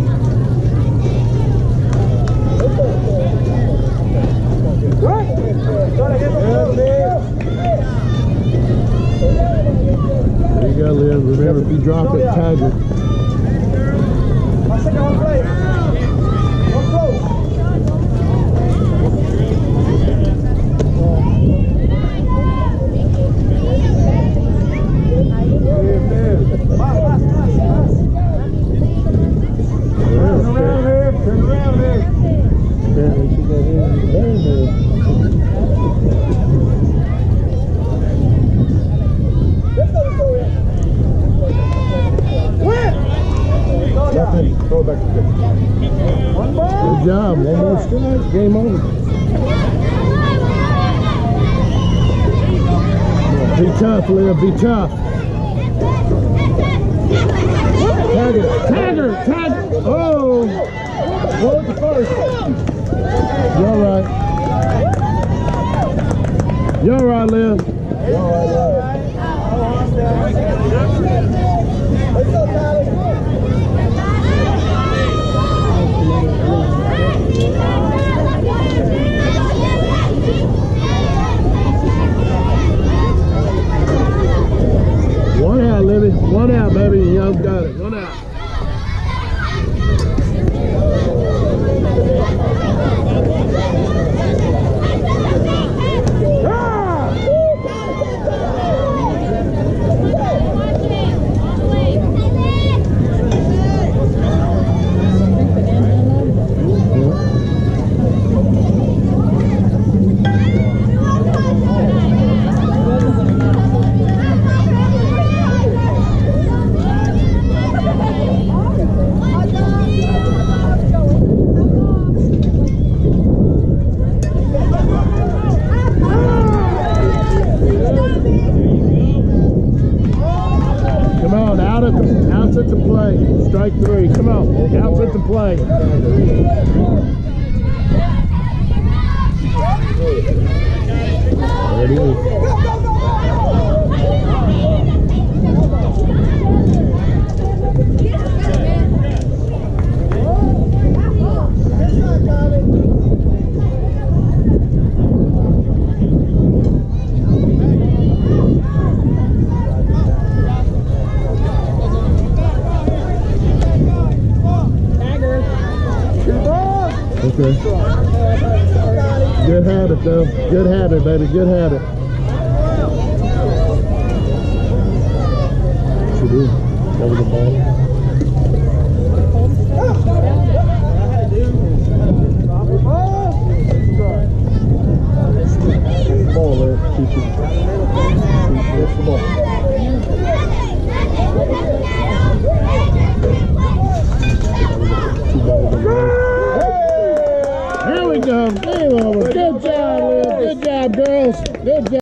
There you go, Liv. Remember, if you drop it, tag it. Throw it back to the one ball. Good job. One more strike. Game over. Be tough, Liv. Be tough. Tag it. Tag her. Tag her. Oh. Roll it to first. You're all right. You're all right, Liv. You're all right, let's go, Tyler. One out, Libby. One out, baby. Young got it. One out. Outs at the play. Strike three. Come on. Outs at the play. There it is. Okay. Good habit, though. Good habit, baby. Good habit. She did. Cover the ball. Ball there. Keep it. That's the ball. There we go. Game over. Good job, Will. Good job, girls. Good job.